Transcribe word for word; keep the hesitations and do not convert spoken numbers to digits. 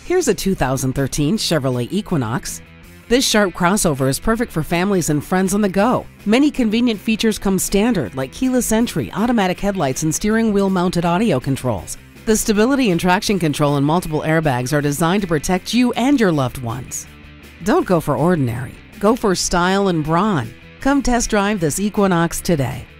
Here's a two thousand thirteen Chevrolet Equinox. This sharp crossover is perfect for families and friends on the go. Many convenient features come standard, like keyless entry, automatic headlights, and steering wheel mounted audio controls. The stability and traction control and multiple airbags are designed to protect you and your loved ones. Don't go for ordinary. Go for style and brawn. Come test drive this Equinox today.